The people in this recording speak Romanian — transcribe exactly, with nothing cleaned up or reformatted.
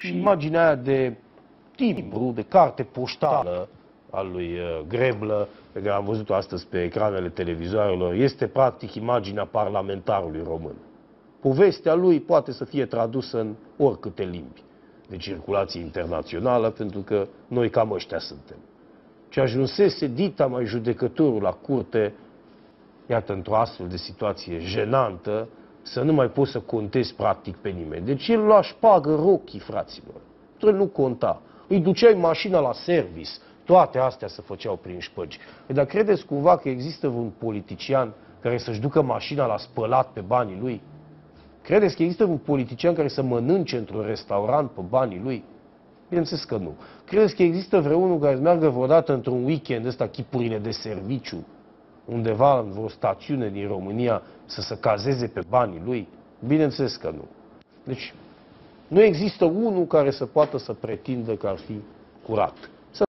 Și imaginea aia de timbru, de carte poștală al lui Greblă, pe care am văzut-o astăzi pe ecranele televizoarelor, este practic imaginea parlamentarului român. Povestea lui poate să fie tradusă în oricâte limbi de circulație internațională, pentru că noi cam ăștia suntem. Ce ajunsese dita mai judecătorul la curte, iată, într-o astfel de situație jenantă, să nu mai poți să contezi practic pe nimeni. Deci el lua șpagă rochii, fraților. El nu conta. Îi duceai mașina la service. Toate astea se făceau prin șpăgi. Dar credeți cumva că există un politician care să-și ducă mașina la spălat pe banii lui? Credeți că există un politician care să mănânce într-un restaurant pe banii lui? Bineînțeles că nu. Credeți că există vreunul care să meargă vreodată într-un weekend ăsta chipurile de serviciu, undeva în vreo stațiune din România, să se cazeze pe banii lui? Bineînțeles că nu. Deci, nu există unul care să poată să pretindă că ar fi curat.